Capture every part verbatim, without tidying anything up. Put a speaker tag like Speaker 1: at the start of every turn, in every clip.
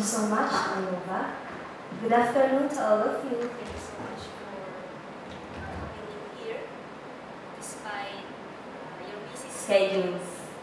Speaker 1: you so much, Anova. Good afternoon to all of you.
Speaker 2: Thank you so much for uh, being here, despite uh, your busy
Speaker 1: Schedules.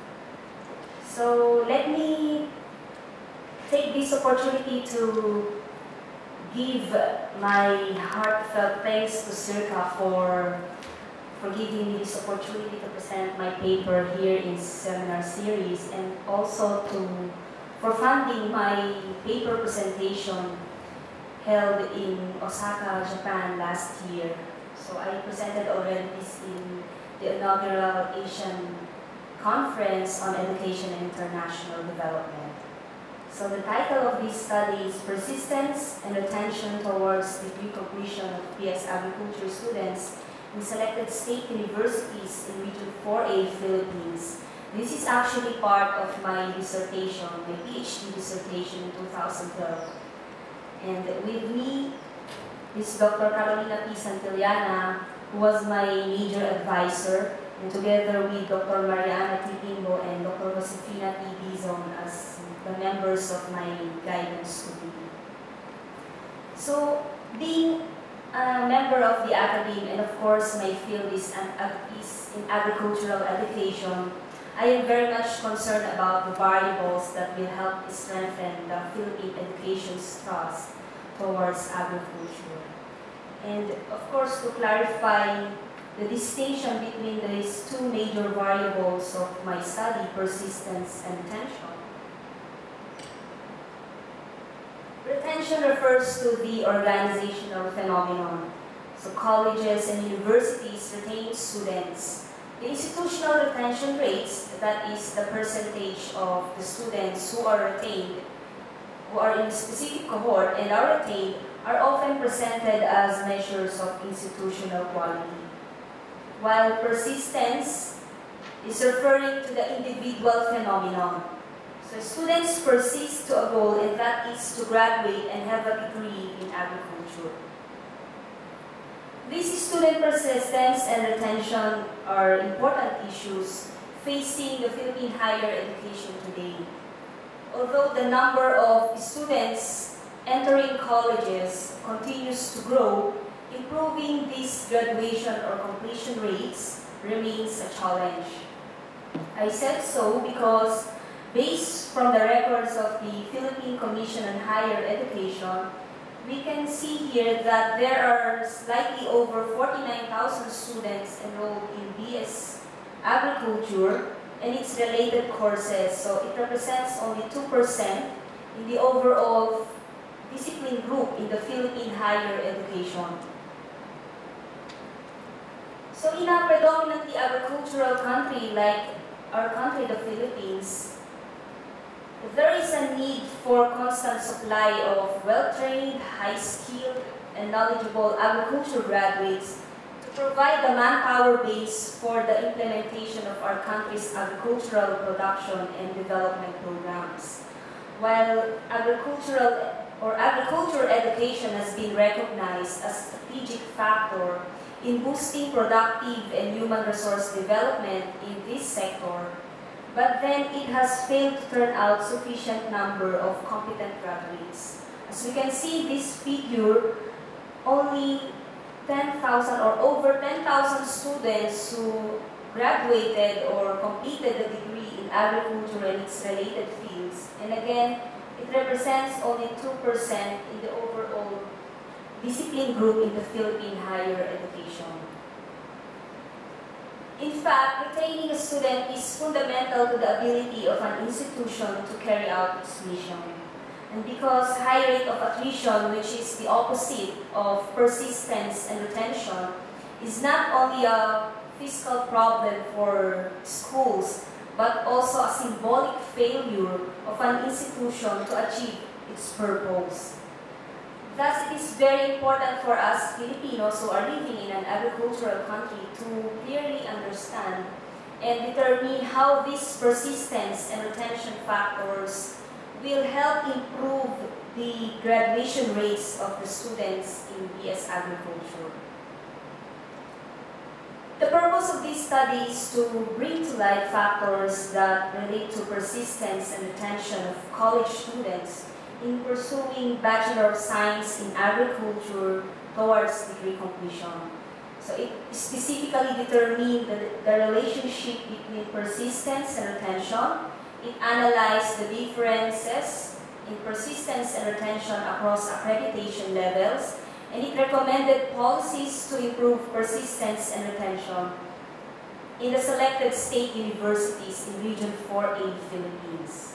Speaker 1: So let me take this opportunity to give my heartfelt thanks to SEARCA for, for giving me this opportunity to present my paper here in seminar series, and also to for funding my paper presentation held in Osaka, Japan last year. So I presented already this in the inaugural Asian Conference on Education and International Development. So the title of this study is Persistence and Retention Towards Degree Completion of B S Agriculture Students in Selected State Universities in Region four A, Philippines. This is actually part of my dissertation, my PhD dissertation in two thousand twelve. And with me is Doctor Carolina P. Santillana, who was my major advisor, and together with Doctor Mariana Tipingo and Doctor Josefina T. Dizon as the members of my guidance committee. So, being a member of the academy, and of course my field is, an, is in agricultural education, I am very much concerned about the variables that will help strengthen the Philippine education's trust towards agriculture. And of course, to clarify the distinction between these two major variables of my study, persistence and retention. Retention refers to the organizational phenomenon. So colleges and universities retain students. The institutional retention rates, that is the percentage of the students who are retained, who are in a specific cohort and are retained, are often presented as measures of institutional quality. While persistence is referring to the individual phenomenon. So students persist to a goal, and that is to graduate and have a degree in agriculture. These student persistence and retention are important issues facing the Philippine higher education today. Although the number of students entering colleges continues to grow, improving these graduation or completion rates remains a challenge. I said so because, based from the records of the Philippine Commission on Higher Education, we can see here that there are slightly over forty-nine thousand students enrolled in B S Agriculture and its related courses. So it represents only two percent in the overall discipline group in the Philippine higher education. So in a predominantly agricultural country like our country, the Philippines, there is a need for constant supply of well-trained, high-skilled, and knowledgeable agriculture graduates to provide the manpower base for the implementation of our country's agricultural production and development programs. While agricultural or agriculture education has been recognized as a strategic factor in boosting productive and human resource development in this sector, but then it has failed to turn out sufficient number of competent graduates. As we can see this figure, only ten thousand or over ten thousand students who graduated or completed the degree in agriculture and its related fields. And again, it represents only two percent in the overall discipline group in the Philippine higher education. In fact, retaining a student is fundamental to the ability of an institution to carry out its mission. And because high rate of attrition, which is the opposite of persistence and retention, is not only a fiscal problem for schools, but also a symbolic failure of an institution to achieve its purpose. Thus, it is very important for us Filipinos who are living in an agricultural country to clearly understand and determine how these persistence and retention factors will help improve the graduation rates of the students in B S Agriculture. The purpose of this study is to bring to light factors that relate to persistence and retention of college students in pursuing Bachelor of Science in Agriculture towards degree completion. So it specifically determined the, the relationship between persistence and retention. It analyzed the differences in persistence and retention across accreditation levels, and it recommended policies to improve persistence and retention in the selected state universities in Region four A Philippines.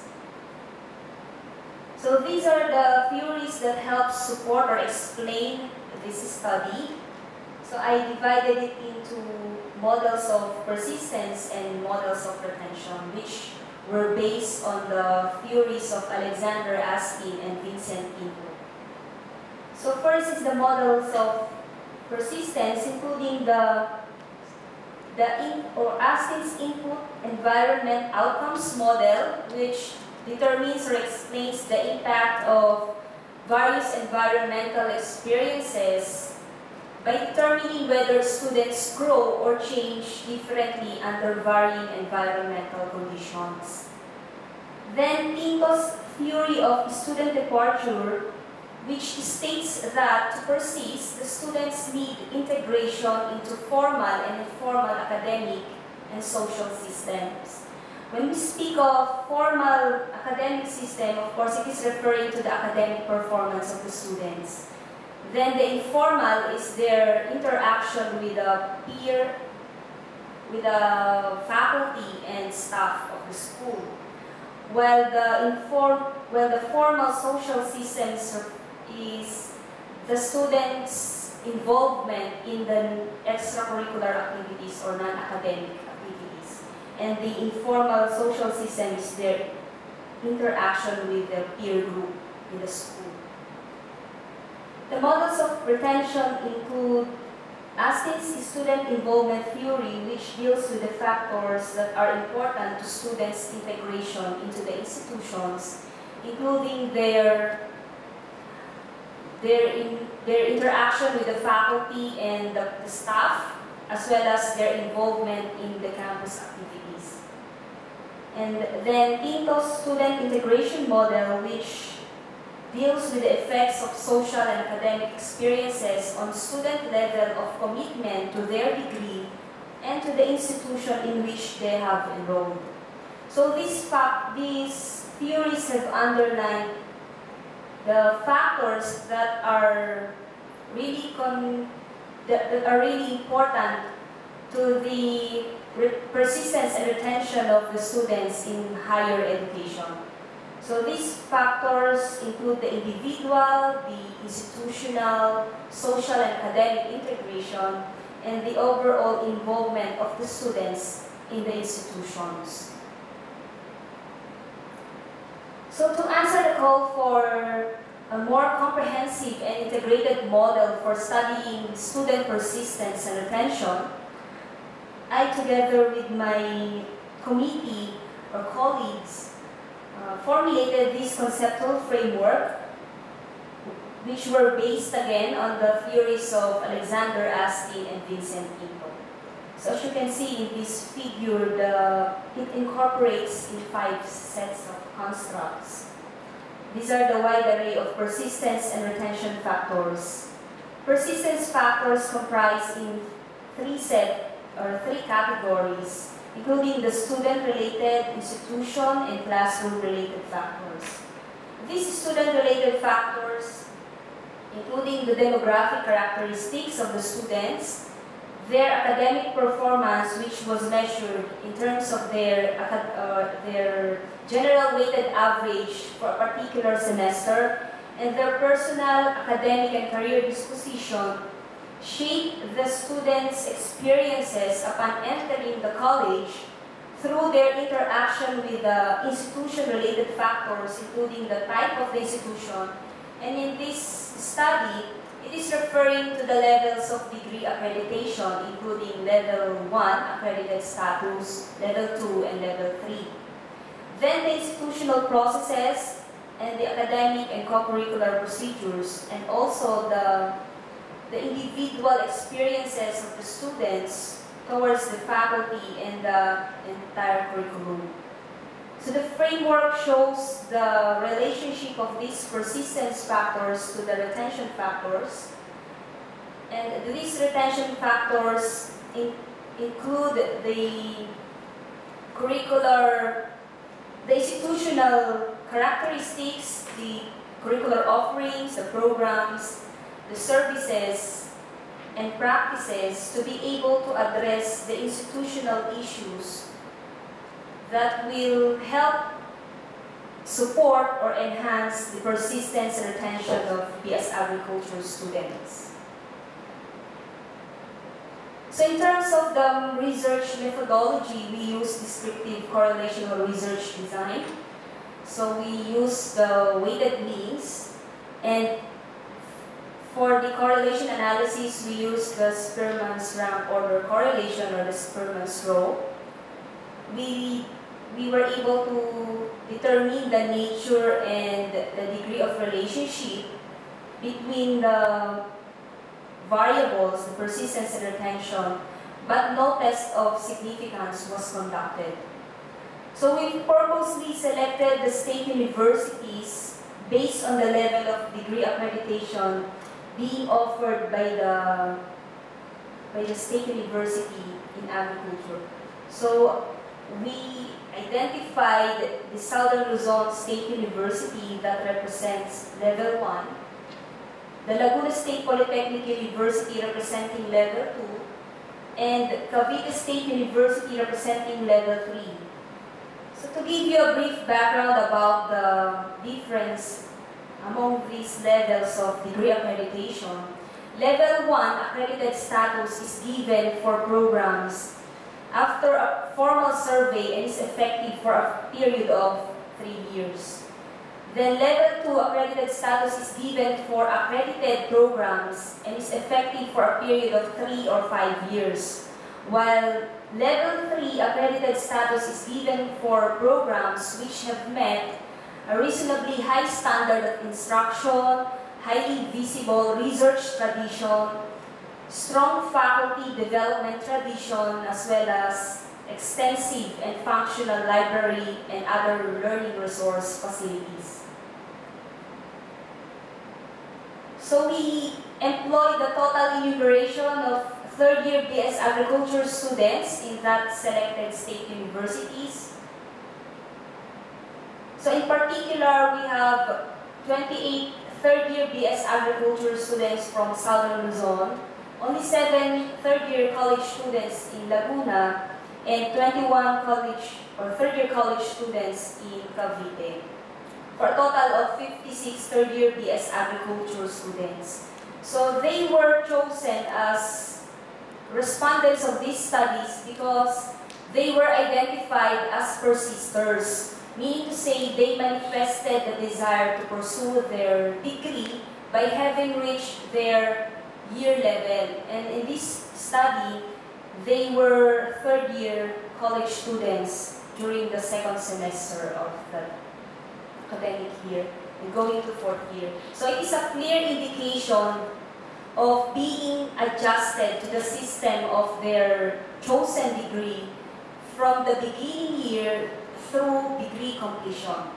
Speaker 1: So these are the theories that help support or explain this study. So I divided it into models of persistence and models of retention, which were based on the theories of Alexander Astin and Vincent Pinto. So first is the models of persistence, including the, the in, or Astin's input environment outcomes model, which determines or explains the impact of various environmental experiences by determining whether students grow or change differently under varying environmental conditions. Then Pinto's theory of student departure, which states that to persist, the students need integration into formal and informal academic and social systems. When we speak of formal academic system, of course, it is referring to the academic performance of the students. Then the informal is their interaction with the peer, with the faculty and staff of the school. While the inform, while the formal social systems is the students' involvement in the extracurricular activities or non-academic activities. And the informal social system is their interaction with the peer group in the school. The models of retention include Astin's student involvement theory, which deals with the factors that are important to students' integration into the institutions, including their, their, in, their interaction with the faculty and the, the staff, as well as their involvement in the campus activities. And then Pinto's student integration model, which deals with the effects of social and academic experiences on student level of commitment to their degree and to the institution in which they have enrolled. So these, fact, these theories have underlined the factors that are really con that, that are really important to the persistence and retention of the students in higher education. So these factors include the individual, the institutional, social and academic integration, and the overall involvement of the students in the institutions. So to answer the call for a more comprehensive and integrated model for studying student persistence and retention, I, together with my committee or colleagues, Uh, formulated this conceptual framework, which were based again on the theories of Alexander Astin and Vincent Pinto. So as you can see in this figure, the, it incorporates in five sets of constructs. These are the wide array of persistence and retention factors. Persistence factors comprise in three set or three categories, including the student-related, institution, and classroom-related factors. These student-related factors, including the demographic characteristics of the students, their academic performance, which was measured in terms of their, uh, their general weighted average for a particular semester, and their personal, academic, and career disposition, shape the students' experiences upon entering the college through their interaction with the institution-related factors, including the type of the institution. And in this study, it is referring to the levels of degree accreditation, including level one, accredited status, level two, and level three. Then the institutional processes and the academic and co-curricular procedures, and also the the individual experiences of the students towards the faculty and the entire curriculum. So the framework shows the relationship of these persistence factors to the retention factors. And these retention factors in, include the curricular, the institutional characteristics, the curricular offerings, the programs, the services, and practices to be able to address the institutional issues that will help support or enhance the persistence and retention of B S Agriculture students. So in terms of the research methodology, we use descriptive correlational research design. So we use the weighted means, and for the correlation analysis, we use the Spearman's rank order correlation, or the Spearman's row. We, we were able to determine the nature and the degree of relationship between the variables, the persistence and retention, but no test of significance was conducted. So we purposely selected the state universities based on the level of degree accreditation being offered by the, by the state university in agriculture. So we identified the Southern Luzon State University that represents level one, the Laguna State Polytechnic University representing level two, and Cavite State University representing level three. So to give you a brief background about the difference among these levels of degree accreditation, level one accredited status is given for programs after a formal survey and is effective for a period of three years. Then level two accredited status is given for accredited programs and is effective for a period of three or five years. While level three accredited status is given for programs which have met a reasonably high standard of instruction, highly visible research tradition, strong faculty development tradition, as well as extensive and functional library and other learning resource facilities. So we employ the total enumeration of third-year B S Agriculture students in that selected state universities. So in particular, we have twenty-eight third-year B S Agriculture students from Southern Luzon, only seven third-year college students in Laguna, and twenty-one college or third-year college students in Cavite, for a total of fifty-six third-year B S Agriculture students. So they were chosen as respondents of these studies because they were identified as persisters, meaning to say they manifested the desire to pursue their degree by having reached their year level. And in this study, they were third-year college students during the second semester of the academic year and going to fourth year. So it is a clear indication of being adjusted to the system of their chosen degree from the beginning year through degree completion.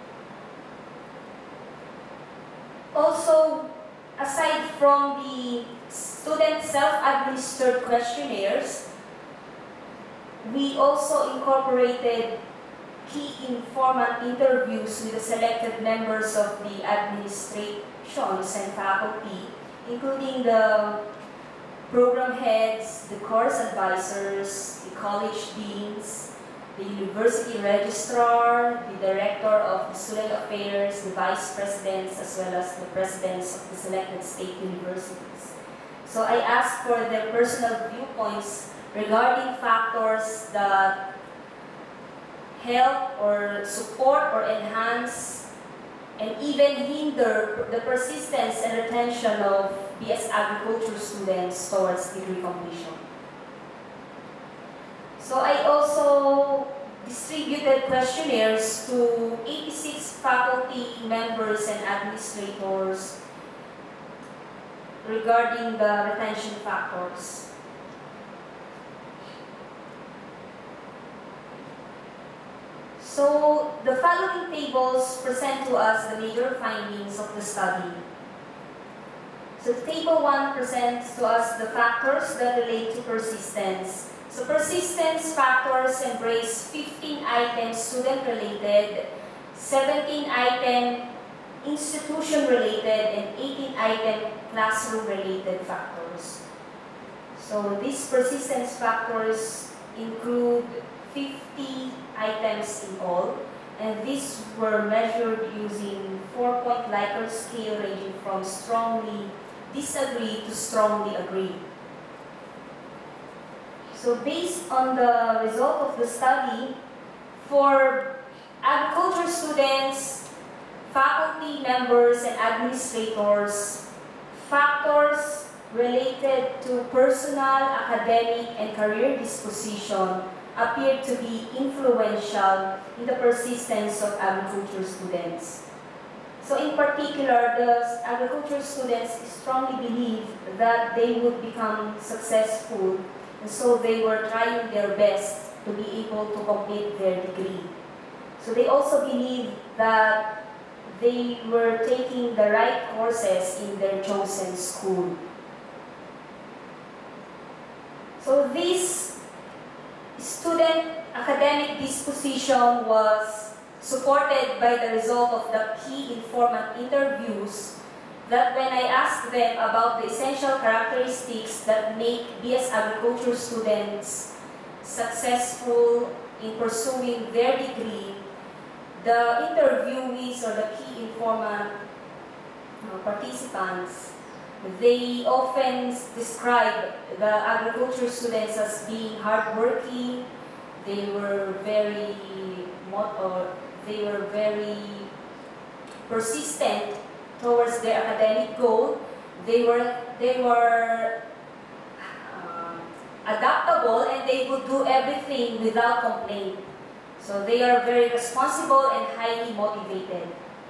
Speaker 1: Also, aside from the student self-administered questionnaires, we also incorporated key informant interviews with the selected members of the administrations and faculty, including the program heads, the course advisors, the college deans, the university registrar, the director of the student affairs, the vice presidents, as well as the presidents of the selected state universities. So I asked for their personal viewpoints regarding factors that help or support or enhance and even hinder the persistence and retention of B S Agriculture students towards degree completion. So I also distributed questionnaires to eighty-six faculty members and administrators regarding the retention factors. So the following tables present to us the major findings of the study. So table one presents to us the factors that relate to persistence. So persistence factors embrace fifteen items student-related, seventeen item institution-related, and eighteen item classroom-related factors. So these persistence factors include fifty items in all, and these were measured using four-point Likert scale ranging from strongly disagree to strongly agree. So based on the result of the study, for agriculture students, faculty members, and administrators, factors related to personal, academic, and career disposition appeared to be influential in the persistence of agriculture students. So in particular, the agriculture students strongly believed that they would become successful, and so they were trying their best to be able to complete their degree. So they also believed that they were taking the right courses in their chosen school. So this student academic disposition was supported by the result of the key informant interviews, that when I asked them about the essential characteristics that make B S Agriculture students successful in pursuing their degree, the interviewees or the key informant uh, participants, they often describe the agriculture students as being hardworking. They were very, uh, they were very persistent towards their academic goal. They were, they were uh, adaptable, and they would do everything without complaint. So they are very responsible and highly motivated.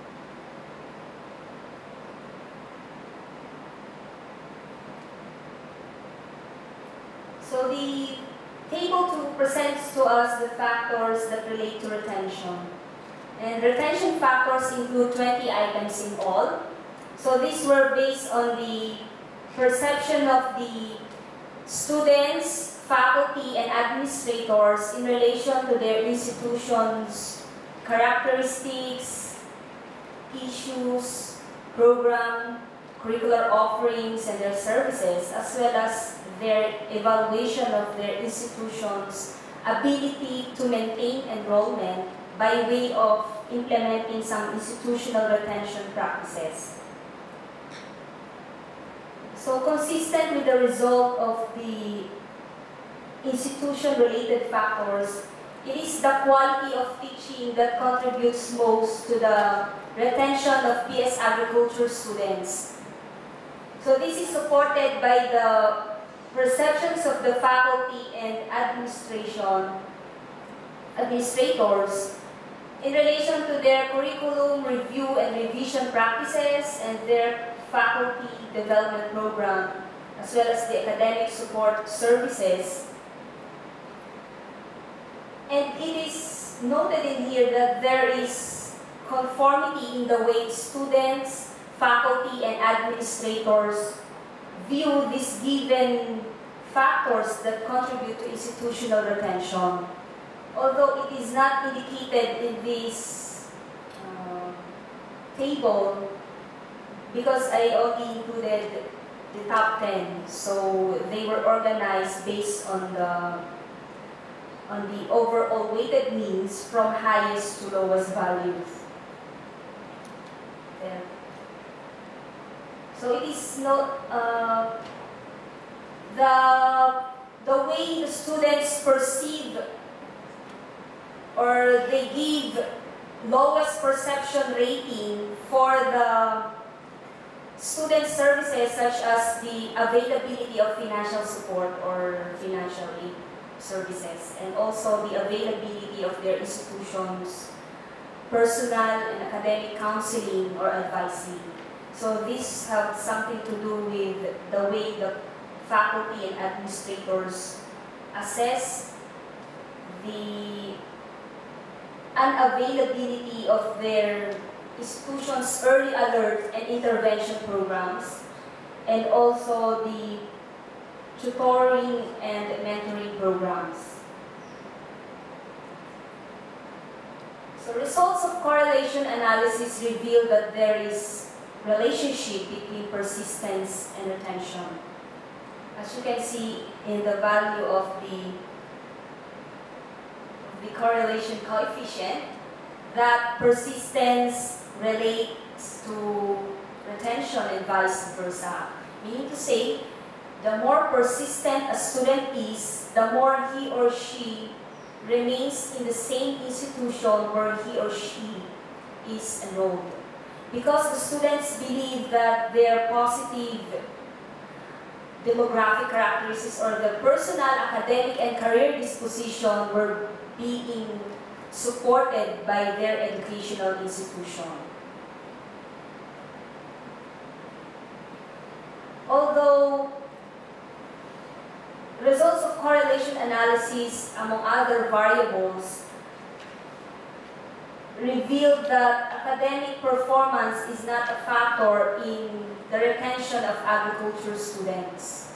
Speaker 1: So the table two presents to us the factors that relate to retention. And retention factors include twenty items in all. So these were based on the perception of the students, faculty, and administrators in relation to their institution's characteristics, issues, program, curricular offerings, and their services, as well as their evaluation of their institution's ability to maintain enrollment by way of implementing some institutional retention practices. So consistent with the result of the institution-related factors, it is the quality of teaching that contributes most to the retention of B S Agriculture students. So this is supported by the perceptions of the faculty and administration, administrators in relation to their curriculum review and revision practices and their faculty development program, as well as the academic support services. And it is noted in here that there is conformity in the way students, faculty, and administrators view these given factors that contribute to institutional retention. Although it is not indicated in this uh, table, because I only included the top ten, so they were organized based on the on the overall weighted means from highest to lowest values. There. So it is not uh, the the way the students perceive or they give lowest perception rating for the student services, such as the availability of financial support or financial aid services, and also the availability of their institutions' personal and academic counseling or advising. So this has something to do with the way the faculty and administrators assess the unavailability of their institution's early alert and intervention programs, and also the tutoring and mentoring programs. So results of correlation analysis reveal that there is relationship between persistence and retention. As you can see in the value of the, of the correlation coefficient, that persistence relates to retention and vice versa. Meaning to say, the more persistent a student is, the more he or she remains in the same institution where he or she is enrolled. Because the students believe that their positive demographic characteristics or the personal, academic, and career disposition were being supported by their educational institution. Although results of correlation analysis, among other variables, revealed that academic performance is not a factor in the retention of agriculture students.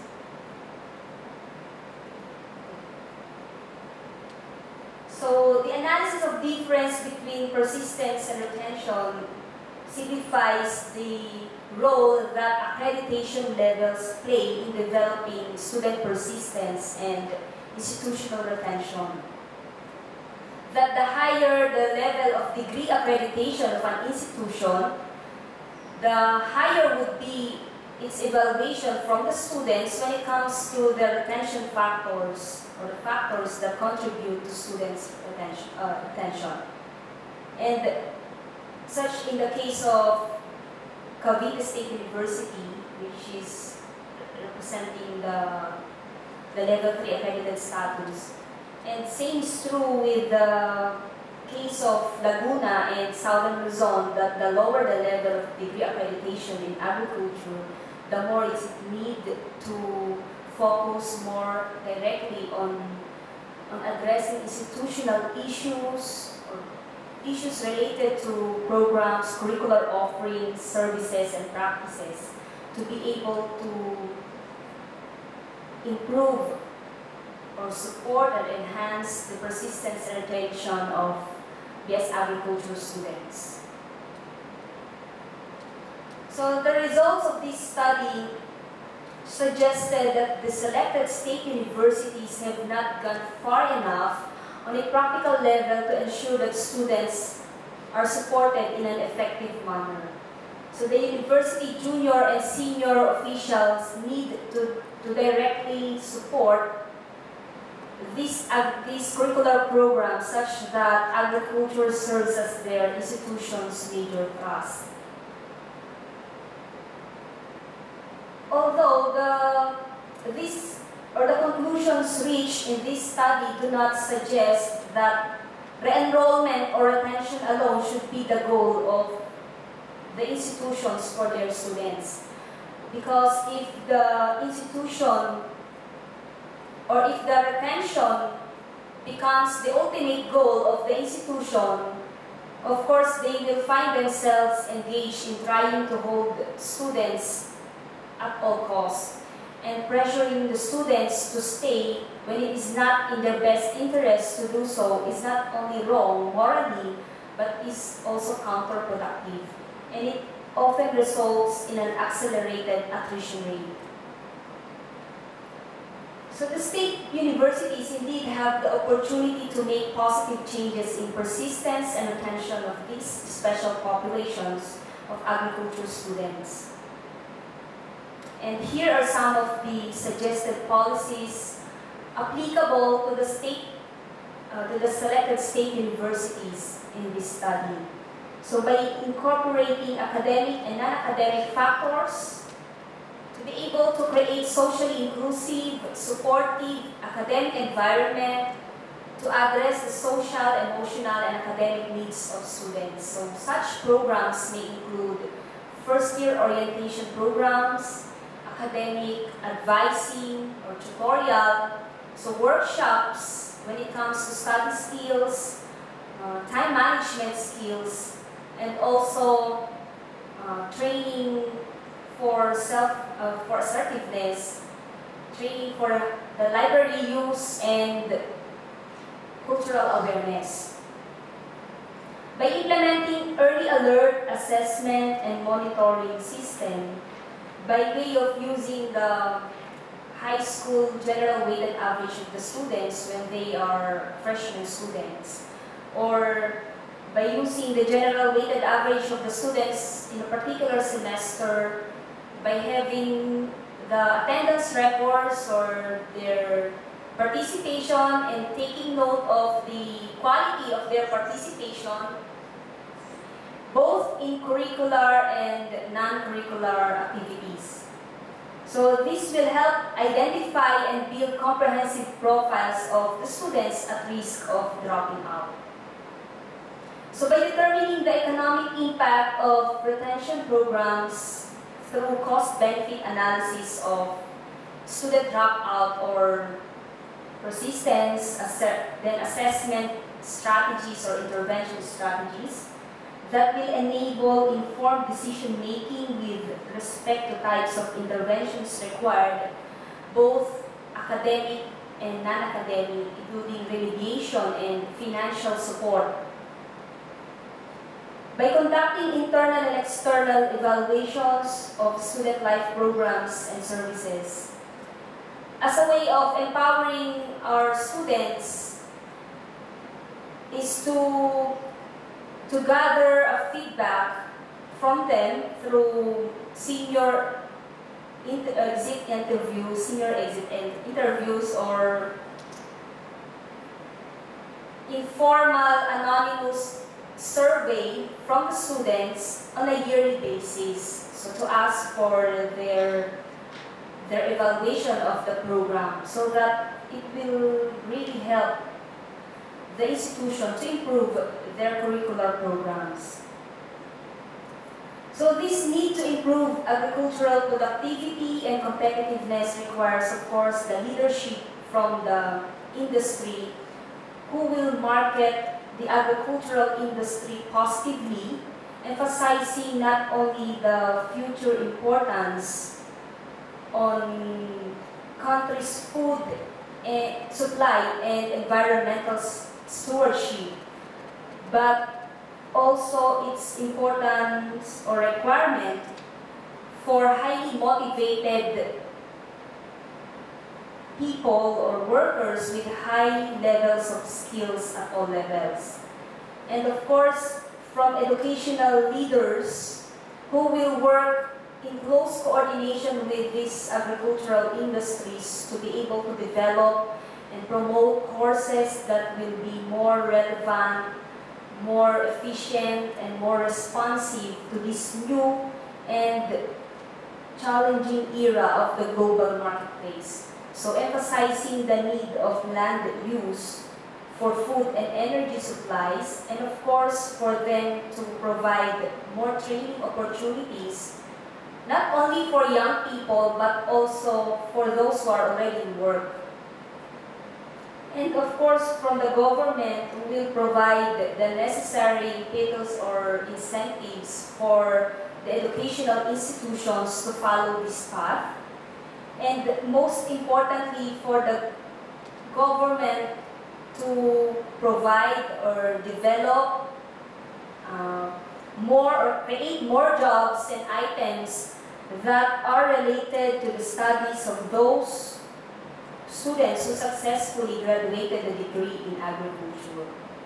Speaker 1: So the analysis of difference between persistence and retention signifies the role that accreditation levels play in developing student persistence and institutional retention. That the higher the level of degree accreditation of an institution, the higher would be its evaluation from the students when it comes to the retention factors or the factors that contribute to students' retention. Uh, retention. And such in the case of Cavite State University, which is representing the, the level three accredited status. And same is true with the case of Laguna and Southern Luzon, that the lower the level of degree accreditation in agriculture, the more it's need to focus more directly on, on addressing institutional issues or issues related to programs, curricular offerings, services, and practices to be able to improve or support and enhance the persistence and retention of B S agriculture students. So the results of this study suggested that the selected state universities have not gone far enough on a practical level to ensure that students are supported in an effective manner. So the university junior and senior officials need to, to directly support these, uh, these curricular programs such that agriculture serves as their institution's major task. Although the, this, or the conclusions reached in this study do not suggest that re-enrollment or retention alone should be the goal of the institutions for their students. Because if the institution or if the retention becomes the ultimate goal of the institution, of course they will find themselves engaged in trying to hold students at all costs and pressuring the students to stay when it is not in their best interest to do so is not only wrong morally, but is also counterproductive. And it often results in an accelerated attrition rate. So the state universities indeed have the opportunity to make positive changes in persistence and retention of these special populations of agriculture students. And here are some of the suggested policies applicable to the state, uh, to the selected state universities in this study. So by incorporating academic and non-academic factors, to be able to create socially inclusive, supportive academic environment to address the social, emotional, and academic needs of students. So such programs may include first-year orientation programs, academic advising or tutorial, so workshops when it comes to study skills, uh, time management skills, and also uh, training for self, uh, for assertiveness, training for the library use, and cultural awareness. By implementing early alert assessment and monitoring system, by way of using the high school general weighted average of the students when they are freshman students, or by using the general weighted average of the students in a particular semester, by having the attendance records or their participation and taking note of the quality of their participation, both in curricular and non-curricular activities. So this will help identify and build comprehensive profiles of the students at risk of dropping out. So by determining the economic impact of retention programs through cost-benefit analysis of student dropout or persistence, then assessment strategies or intervention strategies that will enable informed decision-making with respect to types of interventions required, both academic and non-academic, including remediation and financial support. By conducting internal and external evaluations of student life programs and services, as a way of empowering our students is to, to gather a feedback from them through senior inter exit interviews, senior exit interviews, or informal anonymous survey from the students on a yearly basis. So to ask for their their evaluation of the program, so that it will really help the institution to improve their curricular programs. So this need to improve agricultural productivity and competitiveness requires, of course, the leadership from the industry who will market the agricultural industry positively, emphasizing not only the future importance on country's food and supply and environmental stewardship, but also its importance or requirement for highly motivated people or workers with high levels of skills at all levels. And of course, from educational leaders who will work in close coordination with these agricultural industries to be able to develop and promote courses that will be more relevant, more efficient, and more responsive to this new and challenging era of the global marketplace. So emphasizing the need of land use for food and energy supplies, and of course for them to provide more training opportunities, not only for young people, but also for those who are already in work. And of course, from the government, we will provide the necessary titles or incentives for the educational institutions to follow this path. And most importantly, for the government to provide or develop uh, more or create more jobs and items that are related to the studies of those students who successfully graduated a degree in agriculture.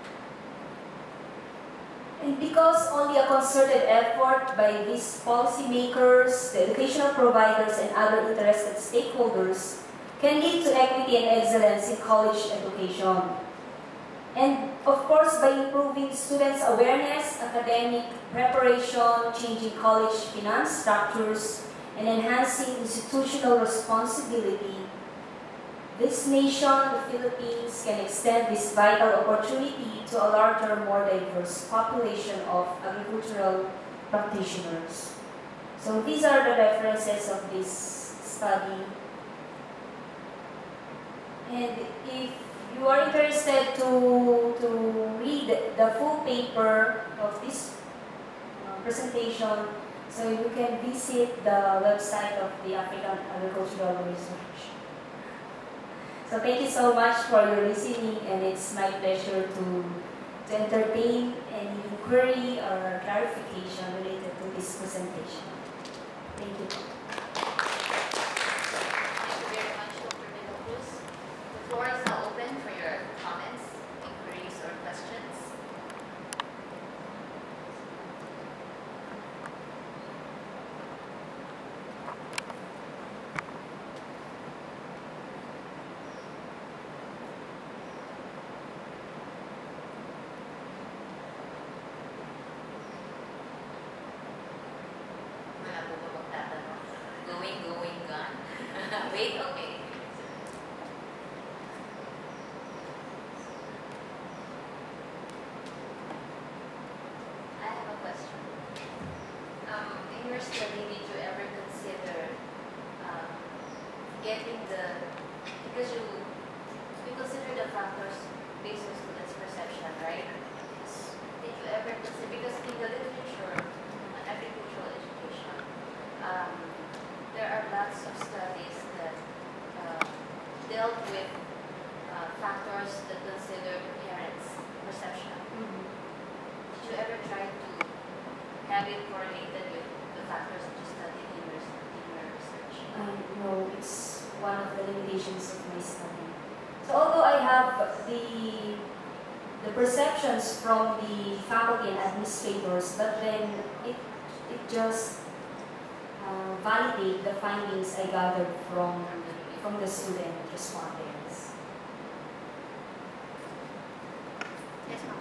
Speaker 1: And because only a concerted effort by these policymakers, the educational providers, and other interested stakeholders can lead to equity and excellence in college education. And of course, by improving students' awareness, academic preparation, changing college finance structures, and enhancing institutional responsibility, this nation, the Philippines, can extend this vital opportunity to a larger, more diverse population of agricultural practitioners. So these are the references of this study. And if you are interested to, to read the full paper of this uh, presentation, so you can visit the website of the African Agricultural Research. So thank you so much for your listening, and it's my pleasure to, to entertain any inquiry or clarification related to this presentation. Thank you.
Speaker 3: Thank you very much, Doctor Cruz. The floor is now open for your comments, inquiries, or questions. Wala po ba magtatanong? Going, going, gone. Wait, okay. I have a question. Um, in your study, did you ever consider um, getting the, because you, you consider the factors based on students' perception, right? Did you ever consider, because in the literature on agricultural education, um, there are lots of studies that uh, dealt with uh, factors that consider parents' perception.
Speaker 1: Mm-hmm.
Speaker 3: Did you ever try to have it correlated with the factors that you studied in your, in your research?
Speaker 1: Um, no, it's one of the limitations of my study. So although I have the the perceptions from the faculty and administrators, but then it it just uh, validate the findings I gathered from from the student respondents.
Speaker 3: Yes, ma'am.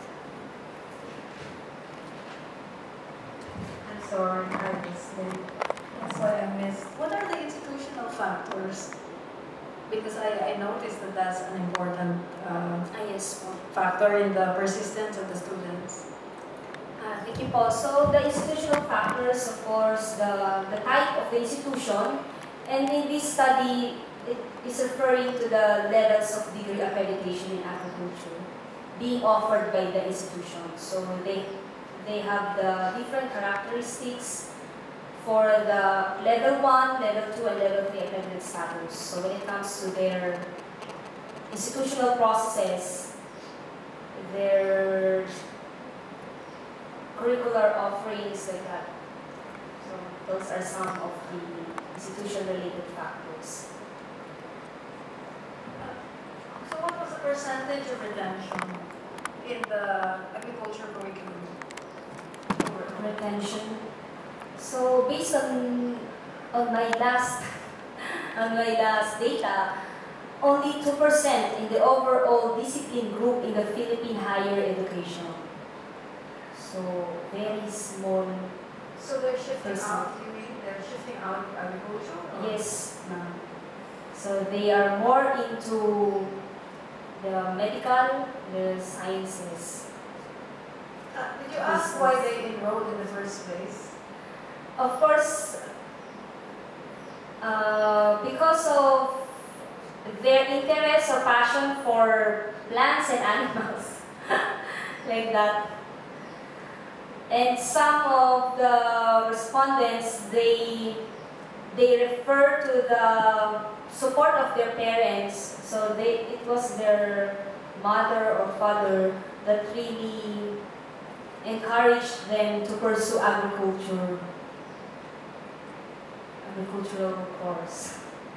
Speaker 4: I'm sorry, I missed it. That's why I missed. What are the institutional factors? Because I, I noticed that that's an important uh,
Speaker 1: Ah, yes po.
Speaker 4: factor in the persistence of the students.
Speaker 1: Ah, thank you po. So the institutional factors, of course, the, the type of the institution, and in this study, it is referring to the levels of degree accreditation in agriculture being offered by the institution. So they, they have the different characteristics for the level one, level two, and level three accredited status. So when it comes to their institutional processes, their curricular offerings like that. So those are some of the institution-related factors.
Speaker 4: So what was the percentage of retention in the agriculture curriculum?
Speaker 1: Retention. So based on on my last on my last data, only two percent in the overall discipline group in the Philippine higher education. So very small.
Speaker 4: So they're shifting
Speaker 1: Percent.
Speaker 4: out, you mean? They're shifting out agriculture? or-
Speaker 1: Yes, ma'am. So they are more into the medical, the sciences.
Speaker 4: Uh, did you ask why they enrolled in the first place?
Speaker 1: Of course, uh, because of their interest or passion for plants and animals, like that. And some of the respondents, they they refer to the support of their parents. So they it was their mother or father that really encouraged them to pursue agriculture. Agricultural course.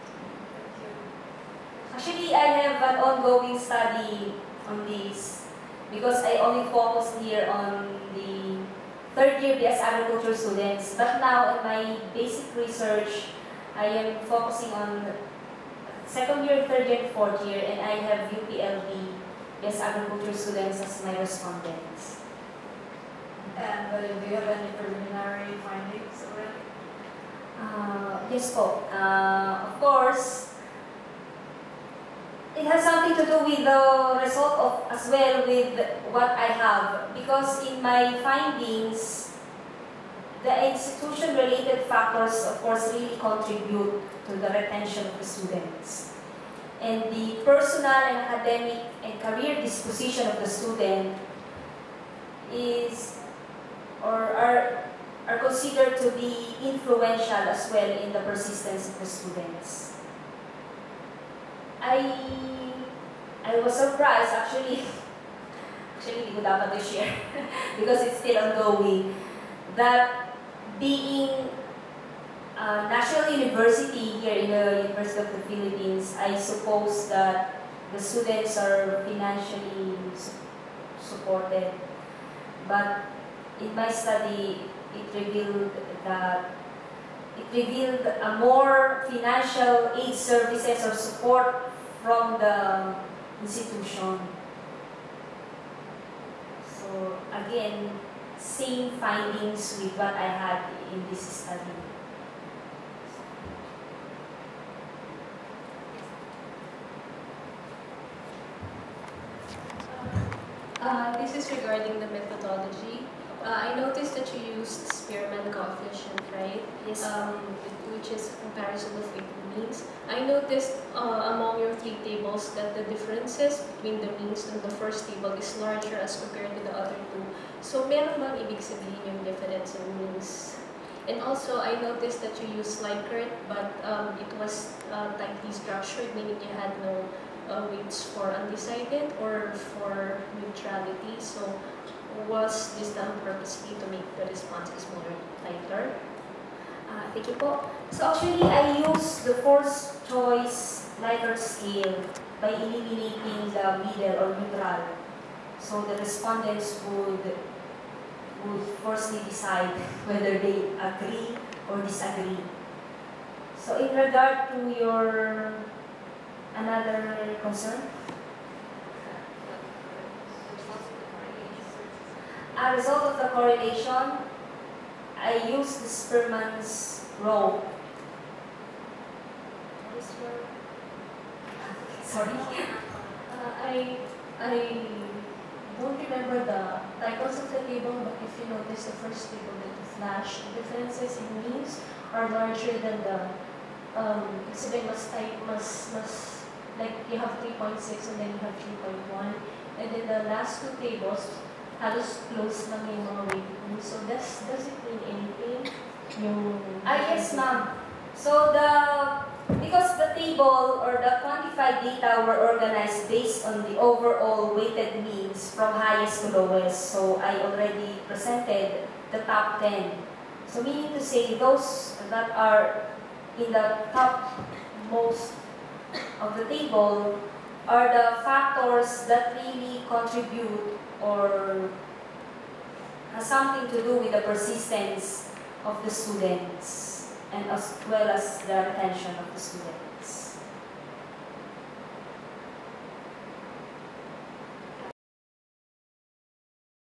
Speaker 1: Actually, I have an ongoing study on this because I only focus here on the third year B S agriculture students. But now in my basic research, I am focusing on second year, third year, and fourth year, and I have U P L B B S agriculture students as my respondents.
Speaker 4: And uh, do you have any preliminary findings already?
Speaker 1: Uh, yes po. Uh, of course, it has something to do with the result of, as well with what I have. Because in my findings, the institution-related factors, of course, really contribute to the retention of the students. and the personal and academic and career disposition of the student is or are, are considered to be influential as well in the persistence of the students. I I was surprised actually, actually hindi ko dapat to share because it's still ongoing, that being a national university here in the University of the Philippines, I suppose that the students are financially su supported. But in my study, it revealed that it revealed a more financial aid services or support from the institution. So again, same findings with what I had in this study.
Speaker 5: Uh, this is regarding the methodology. Uh, I noticed that you used Spearman coefficient, right?
Speaker 1: Yes.
Speaker 5: Um, which is a comparison of weighted means. I noticed uh, among your three tables that the differences between the means in the first table is larger as compared to the other two. So, meron bang ibig sabihin yung difference in means? And also, I noticed that you used Likert, but um, it was uh, tightly structured, meaning you had no uh, weights for undecided or for neutrality. So, was this done purposely to make the responses more lighter?
Speaker 1: Uh, thank you po. So actually, I use the first choice Likert scale by eliminating the middle or neutral. So the respondents would would firstly decide whether they agree or disagree. So in regard to your another concern, a result of the correlation, I use the Spearman's rho. This rho? Sorry.
Speaker 5: Uh, I I don't remember the titles of the table, but if you notice the first table that you flash, the differences in means are larger than the um, exhibit must type must must like you have three point six and then you have three point one, and then the last two tables halos close lang yung mga weighted means. So does does it mean anything? Yung
Speaker 1: Ah, yes, ma'am. So the because the table or the quantified data were organized based on the overall weighted means from highest to lowest. So I already presented the top ten. So meaning to say those that are in the top most of the table are the factors that really contribute or has something to do with the persistence of the students and as well as the retention of the students.